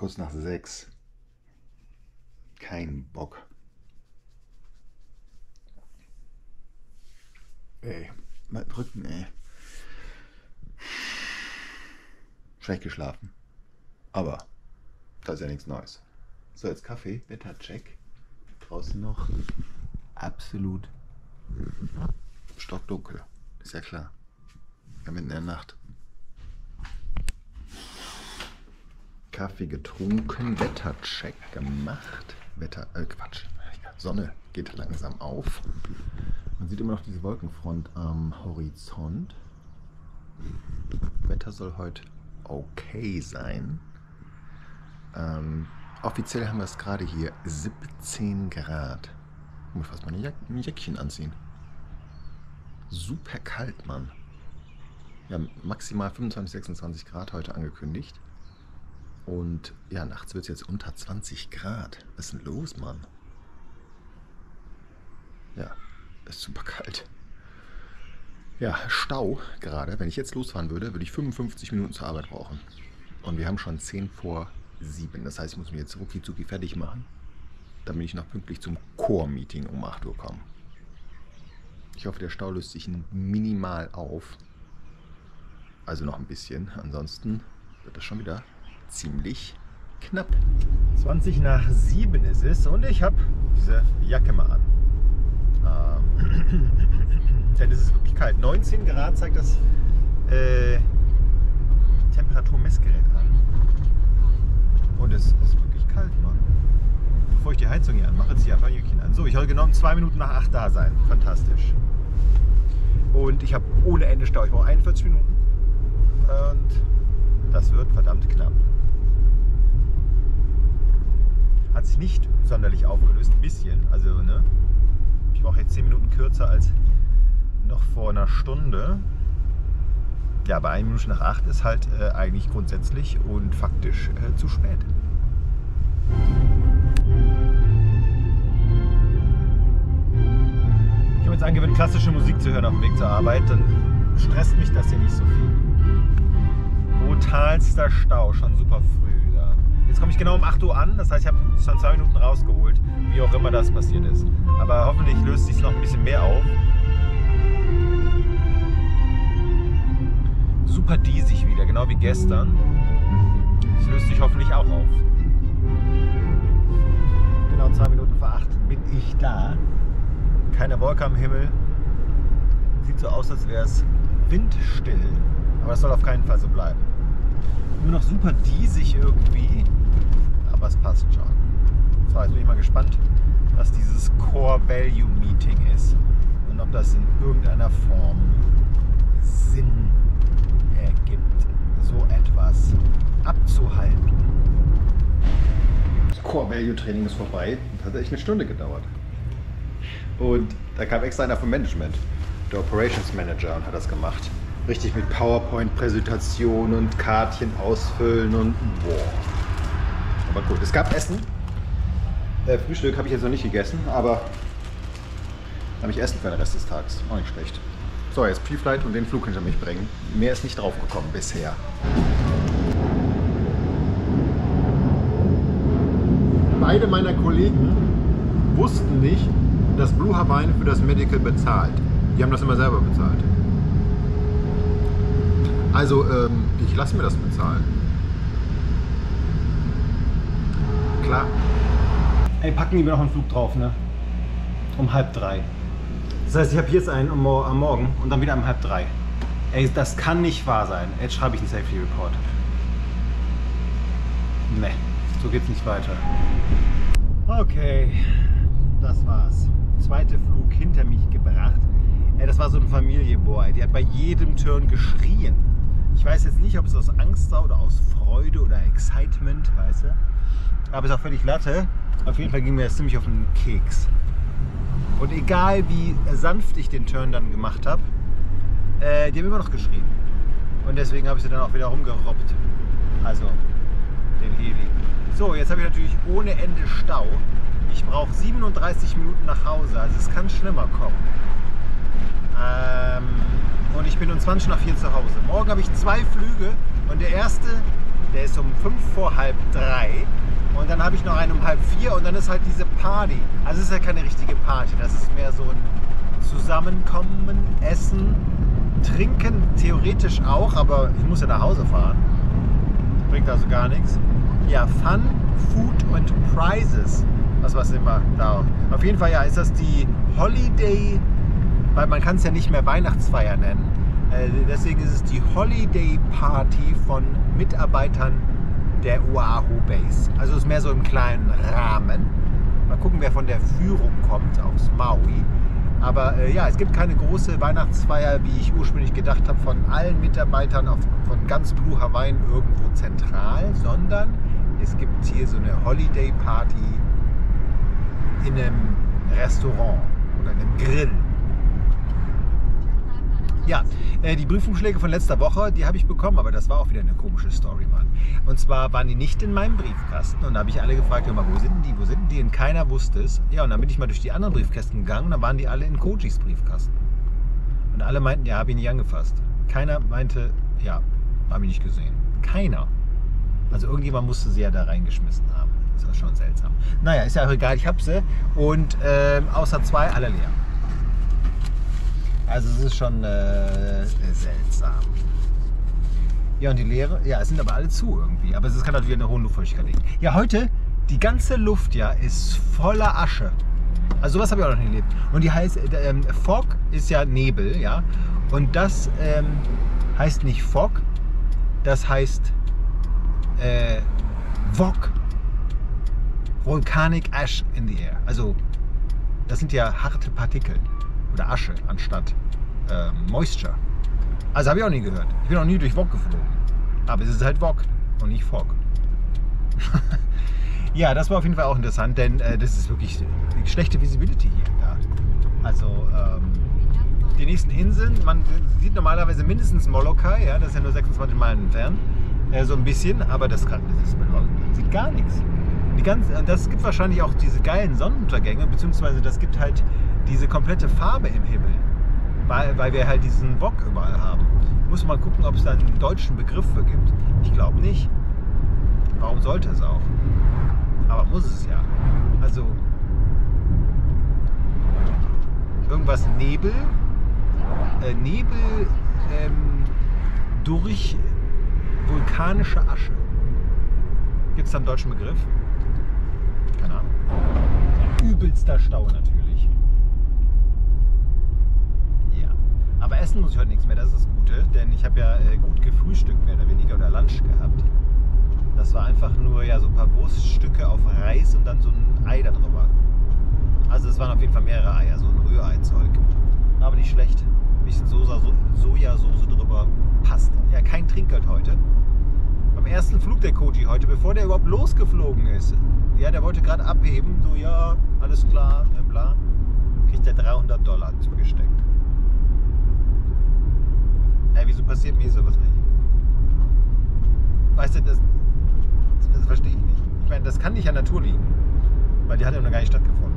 Kurz nach 6. Kein Bock. Ey, mein Rücken, ey. Schlecht geschlafen. Aber das ist ja nichts Neues. So, jetzt Kaffee, Wettercheck. Draußen noch absolut stockdunkel. Ist ja klar. Ja, mitten in der Nacht. Kaffee getrunken, Wettercheck gemacht. Quatsch. Sonne geht langsam auf. Man sieht immer noch diese Wolkenfront am Horizont. Wetter soll heute okay sein. Offiziell haben wir es gerade hier 17 Grad. Ich muss fast mal ein Jäckchen anziehen. Super kalt, Mann. Ja, maximal 25, 26 Grad heute angekündigt. Und ja, nachts wird es jetzt unter 20 Grad. Was ist denn los, Mann? Ja, ist super kalt. Ja, Stau gerade. Wenn ich jetzt losfahren würde, würde ich 55 Minuten zur Arbeit brauchen. Und wir haben schon 10 vor 7. Das heißt, ich muss mich jetzt rucki-zucki fertig machen, damit ich noch pünktlich zum Core-Meeting um 8 Uhr komme. Ich hoffe, der Stau löst sich minimal auf. Also noch ein bisschen. Ansonsten wird das schon wieder ziemlich knapp. 20 nach 7 ist es und ich habe diese Jacke mal an. Denn es ist wirklich kalt. 19 Grad zeigt das Temperaturmessgerät an. Und es ist wirklich kalt, Mann. Bevor ich die Heizung hier anmache, ziehe ich einfach ein Jückchen an. So, ich soll genau um 2 Minuten nach 8 da sein. Fantastisch. Und ich habe ohne Ende Stau. Ich brauche 41 Minuten. Und das wird verdammt knapp. Hat sich nicht sonderlich aufgelöst, ein bisschen. Also, ne? Ich brauche jetzt 10 Minuten kürzer als noch vor einer Stunde. Ja, aber 1 Minute nach 8 ist halt eigentlich grundsätzlich und faktisch zu spät. Ich habe jetzt angewöhnt, klassische Musik zu hören auf dem Weg zur Arbeit. Dann stresst mich das hier nicht so viel. Brutalster Stau, schon super früh da. Jetzt komme ich genau um 8 Uhr an, das heißt, ich habe schon 2 Minuten rausgeholt, wie auch immer das passiert ist. Aber hoffentlich löst sich noch ein bisschen mehr auf. Super diesig wieder, genau wie gestern. Es löst sich hoffentlich auch auf. Genau 2 Minuten vor 8 bin ich da. Keine Wolke am Himmel. Sieht so aus, als wäre es windstill. Aber es soll auf keinen Fall so bleiben. Immer noch super diesig irgendwie. Aber es passt schon. So, jetzt bin ich mal gespannt, was dieses Core Value Meeting ist. Und ob das in irgendeiner Form Sinn ergibt, so etwas abzuhalten. Das Core Value Training ist vorbei. Das hat echt 1 Stunde gedauert. Und da kam extra einer vom Management, der Operations Manager, und hat das gemacht. Richtig mit PowerPoint-Präsentation und Kartchen ausfüllen und boah. Aber gut, es gab Essen. Frühstück habe ich jetzt noch nicht gegessen, aber habe ich Essen für den Rest des Tages. Auch nicht schlecht. So, jetzt Pre-Flight und den Flug hinter mich bringen. Mehr ist nicht drauf gekommen bisher. Beide meiner Kollegen wussten nicht, dass Blue Hawaiian für das Medical bezahlt. Die haben das immer selber bezahlt. Also, ich lasse mir das bezahlen. Klar. Ey, packen die mir noch einen Flug drauf, ne? Um 2:30. Das heißt, ich habe jetzt einen am Morgen und dann wieder um 2:30. Ey, das kann nicht wahr sein. Jetzt schreibe ich einen Safety Report. Ne, so geht's nicht weiter. Okay, das war's. Zweiter Flug hinter mich gebracht. Ey, das war so eine Familie, boah, ey, die hat bei jedem Turn geschrien. Ich weiß jetzt nicht, ob es aus Angst war oder aus Freude oder Excitement, weißt du. Aber ist auch völlig Latte. Auf jeden Fall ging mir das ziemlich auf den Keks. Und egal wie sanft ich den Turn dann gemacht habe, die haben immer noch geschrien. Und deswegen habe ich sie dann auch wieder rumgerobbt. Also den Heli. So, jetzt habe ich natürlich ohne Ende Stau. Ich brauche 37 Minuten nach Hause, also es kann schlimmer kommen. Und ich bin um 20 nach 4 zu Hause. Morgen habe ich 2 Flüge und der erste Der ist um 5 vor halb 3 und dann habe ich noch einen um halb 4 und dann ist halt diese Party. Also es ist ja keine richtige Party, das ist mehr so ein Zusammenkommen, Essen, Trinken theoretisch auch, aber ich muss ja nach Hause fahren. Bringt also gar nichts. Ja, Fun, Food und Prizes. Was immer da. Auf jeden Fall ja, ist das die Holiday, weil man kann es ja nicht mehr Weihnachtsfeier nennen. Deswegen ist es die Holiday Party von Mitarbeitern der Oahu Base. Also es ist mehr so im kleinen Rahmen. Mal gucken, wer von der Führung kommt aufs Maui. Aber ja, es gibt keine große Weihnachtsfeier, wie ich ursprünglich gedacht habe, von allen Mitarbeitern von ganz Blue Hawaiian irgendwo zentral, sondern es gibt hier so eine Holiday Party in einem Restaurant oder einem Grill. Ja, die Briefumschläge von letzter Woche, die habe ich bekommen, aber das war auch wieder eine komische Story, Mann. Und zwar waren die nicht in meinem Briefkasten und da habe ich alle gefragt, hör mal, wo sind die? Und keiner wusste es. Ja, und dann bin ich mal durch die anderen Briefkästen gegangen und dann waren die alle in Kojis Briefkasten. Und alle meinten, ja, habe ich nicht angefasst. Keiner meinte, ja, habe ich nicht gesehen. Keiner. Also irgendjemand musste sie ja da reingeschmissen haben. Das war schon seltsam. Naja, ist ja auch egal, ich habe sie und außer 2 alle leer. Also es ist schon seltsam. Ja, und die leere, ja, es sind aber alle zu irgendwie. Aber es kann natürlich eine hohe Luftfeuchtigkeit liegen. Ja, heute, die ganze Luft ja ist voller Asche. Also sowas habe ich auch noch nie erlebt. Und die heißt, Fog ist ja Nebel, ja. Und das heißt nicht Fog, das heißt VOC. Volcanic Ash in the Air. Also das sind ja harte Partikel. Oder Asche anstatt Moisture. Also habe ich auch nie gehört. Ich bin auch nie durch VOG geflogen. Aber es ist halt VOG und nicht Fog. Ja, das war auf jeden Fall auch interessant, denn das ist wirklich schlechte Visibility hier. Da. Also die nächsten Inseln, man sieht normalerweise mindestens Molokai, ja, das ist ja nur 26 Meilen entfernt. So ein bisschen, aber man sieht gar nichts. Das gibt wahrscheinlich auch diese geilen Sonnenuntergänge, beziehungsweise das gibt halt diese komplette Farbe im Himmel, weil wir halt diesen VOG überall haben. Muss man gucken, ob es da einen deutschen Begriff für gibt. Ich glaube nicht. Warum sollte es auch? Aber muss es ja. Also irgendwas Nebel durch vulkanische Asche. Gibt es da einen deutschen Begriff? Keine Ahnung. Übelster Stau natürlich. Ja. Aber essen muss ich heute nichts mehr, das ist das Gute, denn ich habe ja gut gefrühstückt, mehr oder weniger, oder Lunch gehabt. Das war einfach nur ja so ein paar Wurststücke auf Reis und dann so ein Ei da drüber. Also es waren auf jeden Fall mehrere Eier, so ein Rührei-Zeug. Aber nicht schlecht. Ein bisschen Sojasauce drüber, passt. Ja, kein Trinkgeld heute. Beim ersten Flug der Koji heute, bevor der überhaupt losgeflogen ist. Ja, der wollte gerade abheben, so ja, alles klar, bla. Kriegt er $300 zugesteckt. Wieso passiert mir sowas nicht? Weißt du, das verstehe ich nicht. Ich meine, das kann nicht an Natur liegen, weil die hat ja noch gar nicht stattgefunden.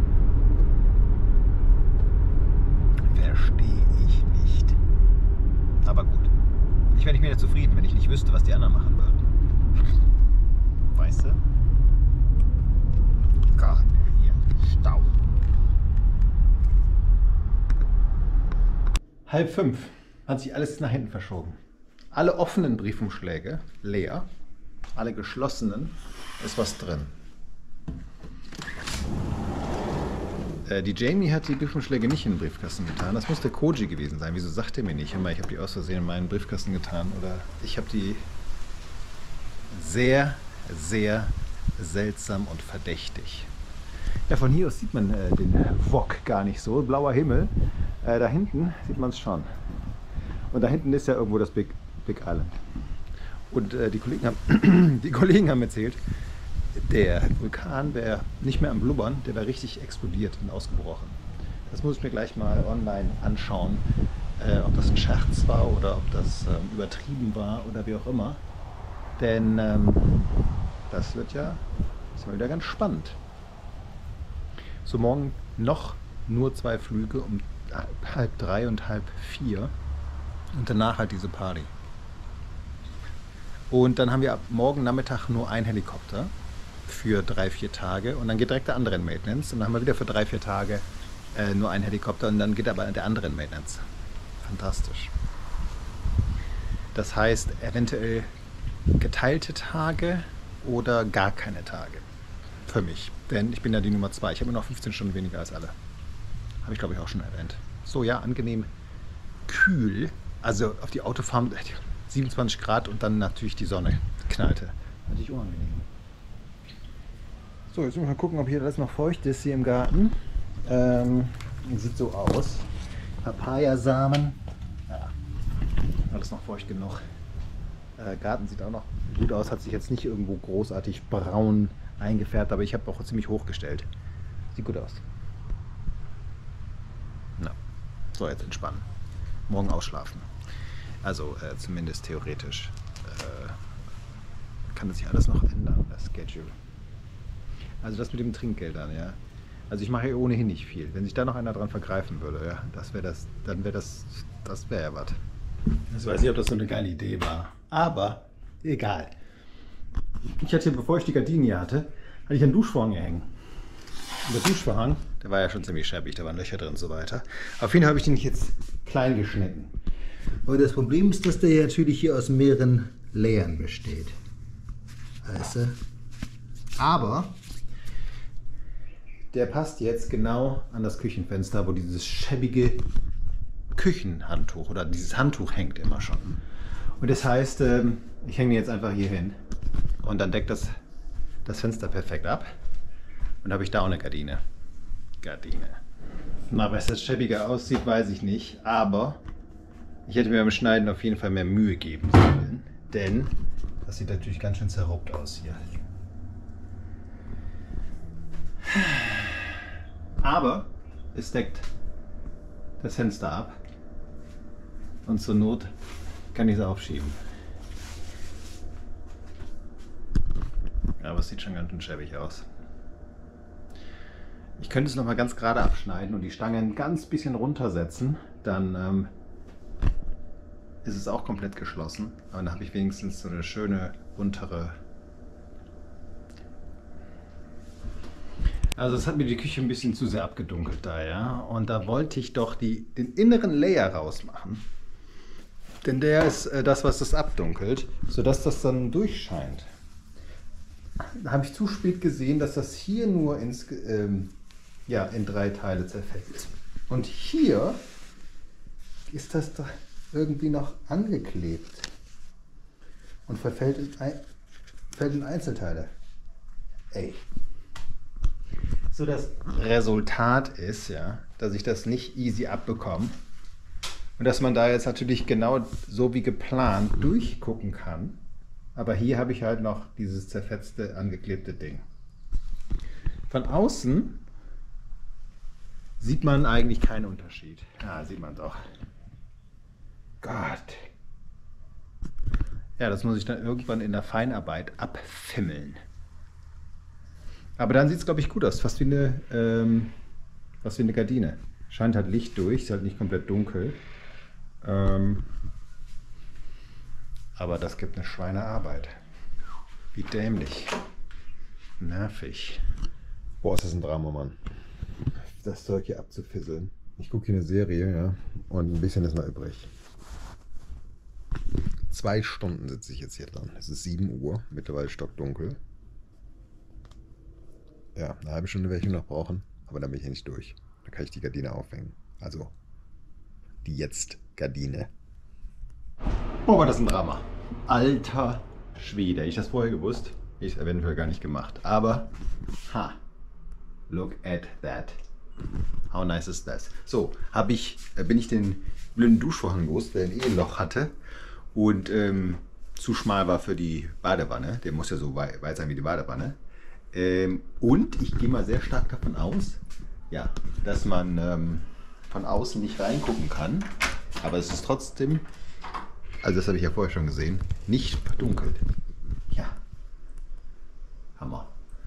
Verstehe ich nicht. Aber gut. Ich wäre nicht mehr zufrieden, wenn ich nicht wüsste, was die anderen machen würden. Weißt du? Gott, hier, Stau. 4:30. Hat sich alles nach hinten verschoben. Alle offenen Briefumschläge leer. Alle geschlossenen ist was drin. Die Jamie hat die Briefumschläge nicht in den Briefkasten getan. Das muss der Koji gewesen sein. Wieso sagt er mir nicht? Hör mal, ich habe die aus Versehen in meinen Briefkasten getan. Oder ich habe die sehr, sehr seltsam und verdächtig. Ja, von hier aus sieht man den VOG gar nicht so. Blauer Himmel. Da hinten sieht man es schon. Und da hinten ist ja irgendwo das Big Island. Und die Kollegen haben erzählt, der Vulkan wäre nicht mehr am Blubbern, der wäre richtig explodiert und ausgebrochen. Das muss ich mir gleich mal online anschauen, ob das ein Scherz war oder ob das übertrieben war oder wie auch immer. Denn das wird ja mal wieder ganz spannend. So, morgen noch nur 2 Flüge um 2:30 und 3:30 und danach halt diese Party. Und dann haben wir ab morgen Nachmittag nur einen Helikopter für 3-4 Tage. Und dann geht direkt der andere in Maintenance. Und dann haben wir wieder für 3-4 Tage nur einen Helikopter. Und dann geht aber der andere in Maintenance. Fantastisch. Das heißt, eventuell geteilte Tage oder gar keine Tage. Für mich. Denn ich bin ja die Nummer 2. Ich habe nur noch 15 Stunden weniger als alle. Habe ich, glaube ich, auch schon erwähnt. So, ja, angenehm kühl. Also auf die Autofahrt 27 Grad und dann natürlich die Sonne knallte. Natürlich unangenehm. So, jetzt müssen wir mal gucken, ob hier alles noch feucht ist hier im Garten. Sieht so aus. Papayasamen. Ja, alles noch feucht genug. Garten sieht auch noch gut aus, hat sich jetzt nicht irgendwo großartig braun eingefärbt, aber ich habe auch ziemlich hochgestellt. Sieht gut aus. Na, so, jetzt entspannen. Morgen ausschlafen. Also zumindest theoretisch kann das sich alles noch ändern, das Schedule. Also das mit dem Trinkgeld dann, ja. Also ich mache ja ohnehin nicht viel. Wenn sich da noch einer dran vergreifen würde, ja, das wäre ja was. Ich weiß nicht, ob das so eine geile Idee war. Aber egal. Ich hatte hier, bevor ich die Gardinen hier hatte ich einen Duschvorhang hängen. Und der Duschvorhang, der war ja schon ziemlich schäbig, da waren Löcher drin und so weiter. Auf jeden Fall habe ich den jetzt klein geschnitten. Aber das Problem ist, dass der natürlich hier aus mehreren Layern besteht. Weißt du? Aber der passt jetzt genau an das Küchenfenster, wo dieses schäbige Küchenhandtuch oder dieses Handtuch hängt immer schon. Und das heißt, ich hänge jetzt einfach hier hin und dann deckt das Fenster perfekt ab. Und habe ich da auch eine Gardine. Na, was das schäbiger aussieht, weiß ich nicht. Aber ich hätte mir beim Schneiden auf jeden Fall mehr Mühe geben sollen. Denn das sieht natürlich ganz schön zerruppt aus hier. Aber es deckt das Fenster ab. Und zur Not kann ich es aufschieben. Aber es sieht schon ganz schön schäbig aus. Ich könnte es noch mal ganz gerade abschneiden und die Stange ein ganz bisschen runtersetzen. Dann ist es auch komplett geschlossen. Aber dann habe ich wenigstens so eine schöne untere. Also es hat mir die Küche ein bisschen zu sehr abgedunkelt da, ja. Und da wollte ich doch den inneren Layer rausmachen. Denn der ist das, was das abdunkelt, sodass das dann durchscheint. Da habe ich zu spät gesehen, dass das hier nur in 3 Teile zerfällt. Und hier ist das doch irgendwie noch angeklebt und fällt in Einzelteile. Ey. So, das Resultat ist ja, dass ich das nicht easy abbekomme und dass man da jetzt natürlich genau so wie geplant durchgucken kann. Aber hier habe ich halt noch dieses zerfetzte, angeklebte Ding. Von außen sieht man eigentlich keinen Unterschied. Ja, sieht man doch. Gott. Ja, das muss ich dann irgendwann in der Feinarbeit abfimmeln. Aber dann sieht es, glaube ich, gut aus. Fast wie eine Gardine. Scheint halt Licht durch, ist halt nicht komplett dunkel. Aber das gibt eine Schweinearbeit. Wie dämlich. Nervig. Boah, ist das ein Drama, Mann. Das Zeug hier abzufisseln. Ich gucke hier eine Serie, ja, und ein bisschen ist noch übrig. 2 Stunden sitze ich jetzt hier dran. Es ist 7 Uhr, mittlerweile stockdunkel. Ja, eine halbe Stunde werde ich noch brauchen, aber dann bin ich hier nicht durch. Dann kann ich die Gardine aufhängen. Also, die Jetzt-Gardine. Boah, war das ein Drama. Alter Schwede. Hätte ich das vorher gewusst, hätte ich es eventuell gar nicht gemacht. Aber, look at that. How nice is that? So, bin ich den blöden Duschvorhang los, der ein Loch hatte und zu schmal war für die Badewanne. Der muss ja so weit sein wie die Badewanne. Und ich gehe mal sehr stark davon aus, ja, dass man von außen nicht reingucken kann. Aber es ist trotzdem, also das habe ich ja vorher schon gesehen, nicht verdunkelt. Ja, Hammer.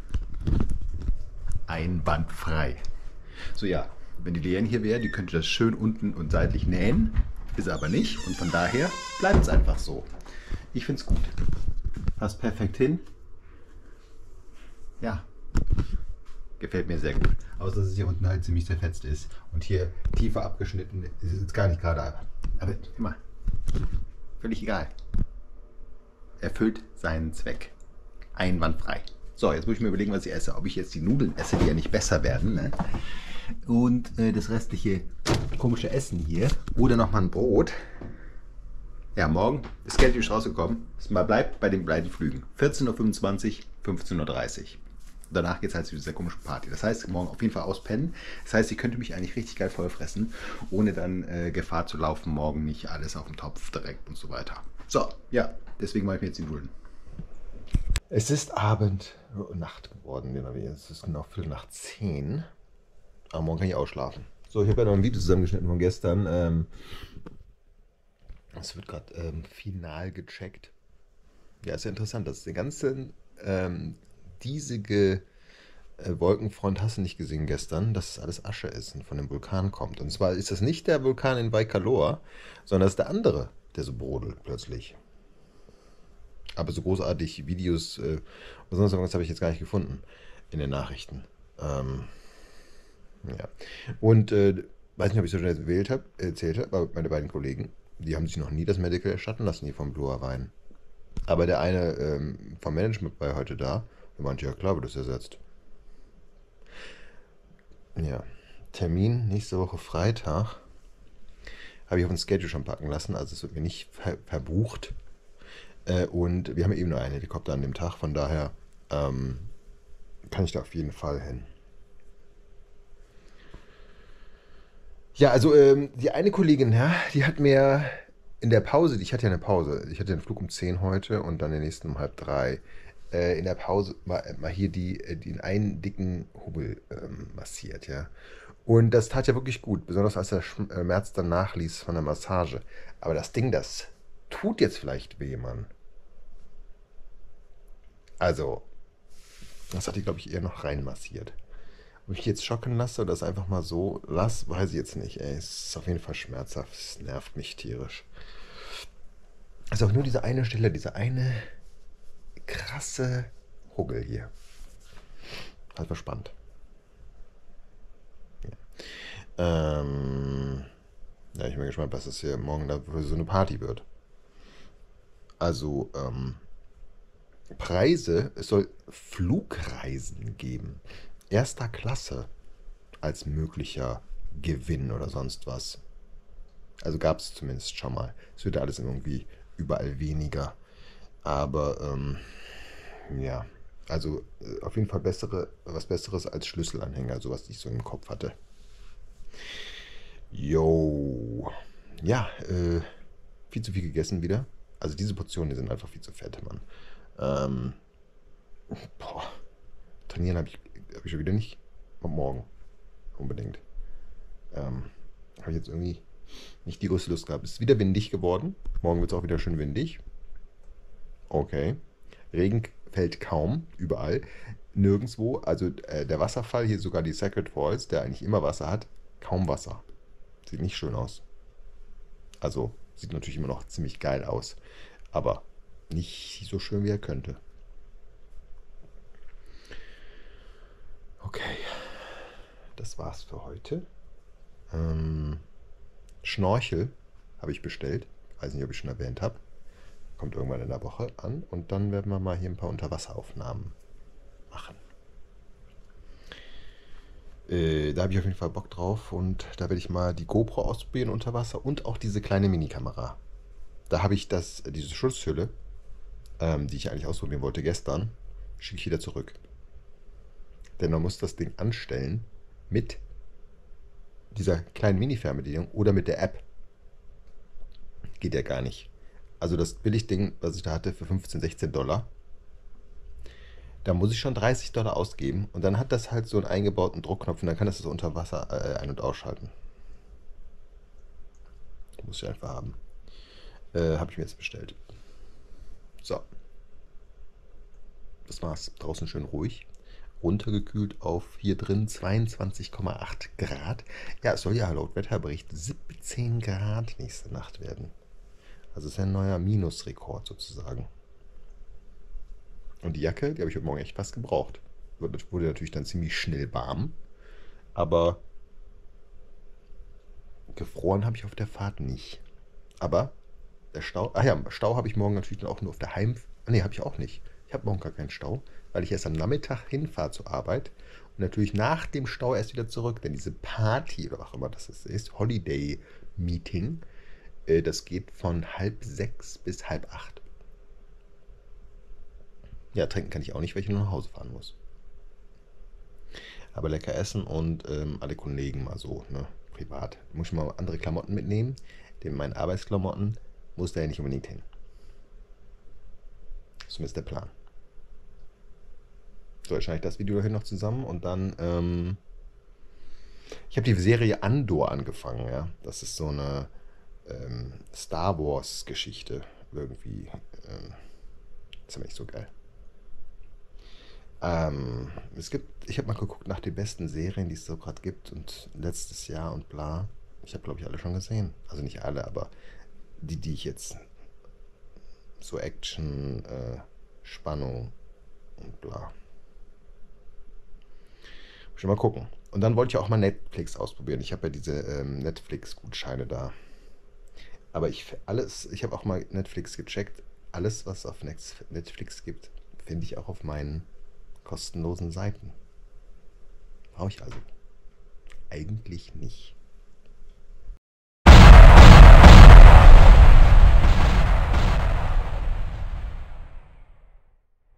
Einwandfrei. So, ja, wenn die Leanne hier wäre, die könnte das schön unten und seitlich nähen. Ist aber nicht und von daher bleibt es einfach so. Ich finde es gut. Passt perfekt hin. Ja. Gefällt mir sehr gut. Außer dass es hier unten halt ziemlich zerfetzt ist. Und hier tiefer abgeschnitten ist jetzt gar nicht gerade. Aber immer. Völlig egal. Erfüllt seinen Zweck. Einwandfrei. So, jetzt muss ich mir überlegen, was ich esse. Ob ich jetzt die Nudeln esse, die ja nicht besser werden. Ne? Und das restliche komische Essen hier. Oder nochmal ein Brot. Ja, morgen ist Geld nicht rausgekommen. Es bleibt bei den beiden Flügen. 14.25 Uhr, 15.30 Uhr. Danach geht es halt zu dieser komischen Party. Das heißt, morgen auf jeden Fall auspennen. Das heißt, ich könnte mich eigentlich richtig geil vollfressen, ohne dann Gefahr zu laufen, morgen nicht alles auf dem Topf direkt und so weiter. So, ja, deswegen mache ich mir jetzt die Nudeln. Es ist Abend, Nacht geworden. Es ist genau 9:45. Aber morgen kann ich ausschlafen. So, ich habe ja noch ein Video zusammengeschnitten von gestern. Es wird gerade final gecheckt. Ja, ist ja interessant, dass der ganze diesige Wolkenfront, hast du nicht gesehen gestern, dass es alles Asche ist und von dem Vulkan kommt. Und zwar ist das nicht der Vulkan in Baikalor, sondern das ist der andere, der so brodelt plötzlich. Aber so großartig Videos, besonders irgendwas habe ich jetzt gar nicht gefunden in den Nachrichten. Ja. Und weiß nicht, ob ich so schnell erzählt habe, aber meine beiden Kollegen, die haben sich noch nie das Medical erstatten lassen hier vom Blue Wein. Aber der eine vom Management war heute da. Der meinte, ja klar, wird das ersetzt. Ja, Termin nächste Woche Freitag. Habe ich auf den Schedule schon packen lassen, also es wird mir nicht verbucht. Und wir haben eben nur einen Helikopter an dem Tag, von daher kann ich da auf jeden Fall hin. Ja, also die eine Kollegin, ja, die hat mir in der Pause, ich hatte ja eine Pause, ich hatte den Flug um 10 heute und dann den nächsten um 2:30. In der Pause mal hier den einen dicken Hubbel massiert, ja. Und das tat ja wirklich gut, besonders als der Schmerz dann nachließ von der Massage. Aber das Ding, das tut jetzt vielleicht weh, Mann. Also, das hat die, glaube ich, eher noch reinmassiert. Ob ich jetzt schocken lasse oder das einfach mal so lasse, weiß ich jetzt nicht. Ey, es ist auf jeden Fall schmerzhaft. Es nervt mich tierisch. Also auch nur diese eine Stelle, diese eine krasse Huggel hier. Halt verspannt. Ja. Ja, ich bin gespannt, was das hier morgen da für so eine Party wird. Also, Preise, es soll Flugreisen geben. Erster Klasse als möglicher Gewinn oder sonst was. Also gab es zumindest schon mal. Es wird alles irgendwie überall weniger. Aber ja, also auf jeden Fall was Besseres als Schlüsselanhänger, so was ich so im Kopf hatte. Jo. Ja, viel zu viel gegessen wieder. Also diese Portionen, die sind einfach viel zu fett, Mann. Trainieren habe ich schon wieder nicht. Und morgen unbedingt. Habe ich jetzt irgendwie nicht die größte Lust gehabt. Es ist wieder windig geworden. Morgen wird es auch wieder schön windig. Okay. Regen fällt kaum, überall. Nirgendwo. Also der Wasserfall, hier sogar die Sacred Falls, der eigentlich immer Wasser hat, kaum Wasser. Sieht nicht schön aus. Also sieht natürlich immer noch ziemlich geil aus. Aber nicht so schön, wie er könnte. Okay. Das war's für heute. Schnorchel habe ich bestellt. Weiß nicht, ob ich schon erwähnt habe. Kommt irgendwann in der Woche an. Und dann werden wir mal hier ein paar Unterwasseraufnahmen machen. Da habe ich auf jeden Fall Bock drauf. Und da werde ich mal die GoPro ausprobieren unter Wasser. Und auch diese kleine Minikamera. Da habe ich diese Schutzhülle, die ich eigentlich ausprobieren wollte gestern, schicke ich wieder zurück. Denn man muss das Ding anstellen mit dieser kleinen Mini-Fernbedienung oder mit der App. Geht ja gar nicht. Also das Billigding, was ich da hatte, für 15, 16 $. Da muss ich schon 30 $ ausgeben. Und dann hat das halt so einen eingebauten Druckknopf und dann kann das unter Wasser ein- und ausschalten. Muss ich einfach haben. Habe ich mir jetzt bestellt. So. Das war's. Draußen schön ruhig. Runtergekühlt auf hier drin 22,8 Grad. Ja, es soll ja laut Wetterbericht 17 Grad nächste Nacht werden. Also es ist ein neuer Minusrekord sozusagen. Und die Jacke, die habe ich heute Morgen echt fast gebraucht. Wurde natürlich dann ziemlich schnell warm, aber gefroren habe ich auf der Fahrt nicht. Aber der Stau, ach ja, Stau habe ich morgen natürlich dann auch nur auf der Nee, habe ich auch nicht. Ich habe morgen gar keinen Stau, weil ich erst am Nachmittag hinfahre zur Arbeit und natürlich nach dem Stau erst wieder zurück. Denn diese Party oder was auch immer das ist, Holiday Meeting, das geht von 5:30 bis 7:30. Ja, trinken kann ich auch nicht, weil ich nur nach Hause fahren muss. Aber lecker essen und alle Kollegen mal so, ne, privat. Muss ich mal andere Klamotten mitnehmen, denn meine Arbeitsklamotten muss da ja nicht unbedingt hin. Zumindest der Plan. So, jetzt schneide ich das Video hier noch zusammen und dann, ich habe die Serie Andor angefangen, ja. Das ist so eine Star Wars Geschichte irgendwie. Ist aber nicht so geil. Ich habe mal geguckt nach den besten Serien, die es so gerade gibt und letztes Jahr und bla. Ich habe, glaube ich, alle schon gesehen. Also nicht alle, aber die ich jetzt so Action, Spannung und bla. Schon mal gucken. Und dann wollte ich auch mal Netflix ausprobieren. Ich habe ja diese Netflix-Gutscheine da. Aber ich habe auch mal Netflix gecheckt. Alles, was es auf Netflix gibt, finde ich auch auf meinen kostenlosen Seiten. Brauche ich also eigentlich nicht.